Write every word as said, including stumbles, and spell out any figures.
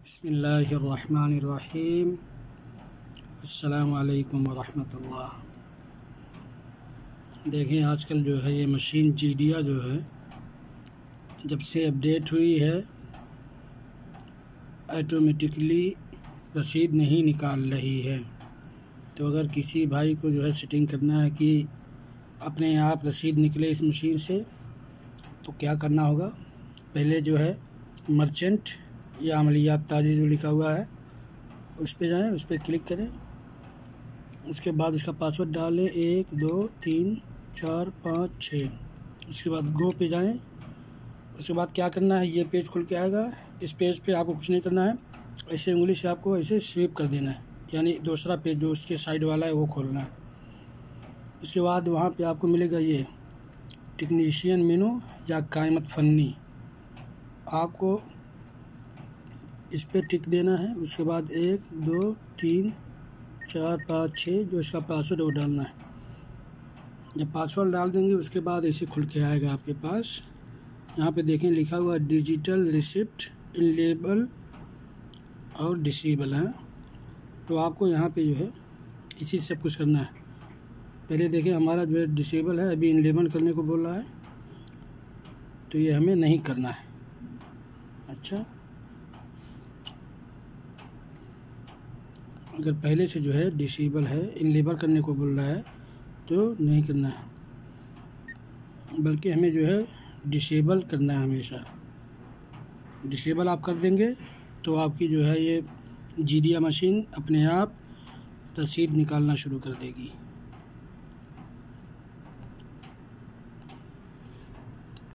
बिस्मिल्लाहिर्रहमानिर्रहीम। अस्सलामु अलैकुम वरहमतुल्लाह। देखिए आजकल जो है ये मशीन जीडिया जो है जब से अपडेट हुई है ऑटोमेटिकली रसीद नहीं निकाल रही है। तो अगर किसी भाई को जो है सेटिंग करना है कि अपने आप रसीद निकले इस मशीन से, तो क्या करना होगा, पहले जो है मर्चेंट या अमलियात ताजी जो लिखा हुआ है उस पर जाएं, उस पर क्लिक करें। उसके बाद इसका पासवर्ड डालें एक दो तीन चार पाँच छः। उसके बाद गो पे जाएं। उसके बाद क्या करना है, ये पेज खुल के आएगा। इस पेज पे आपको कुछ नहीं करना है, ऐसे उंगली से आपको ऐसे स्वीप कर देना है, यानी दूसरा पेज जो उसके साइड वाला है वो खोलना है। उसके बाद वहाँ पे आपको मिलेगा ये टेक्नीशियन मेनू या कायमत फन्नी, आपको इस पर टिक देना है। उसके बाद एक दो तीन चार पाँच छः जो इसका पासवर्ड वो डालना है। जब पासवर्ड डाल देंगे उसके बाद ऐसे खुल के आएगा आपके पास। यहाँ पे देखें लिखा हुआ डिजिटल रिसिप्ट इनेबल और डिसेबल है। तो आपको यहाँ पे जो है इसी सब कुछ करना है। पहले देखें हमारा जो है डिसेबल है, अभी इनेबल करने को बोल रहा है, तो ये हमें नहीं करना है। अच्छा, अगर पहले से जो है डिसेबल है, इनेबल करने को बोल रहा है तो नहीं करना है, बल्कि हमें जो है डिसेबल करना है हमेशा। डिसेबल आप कर देंगे तो आपकी जो है ये जीडिया मशीन अपने आप रसीद निकालना शुरू कर देगी।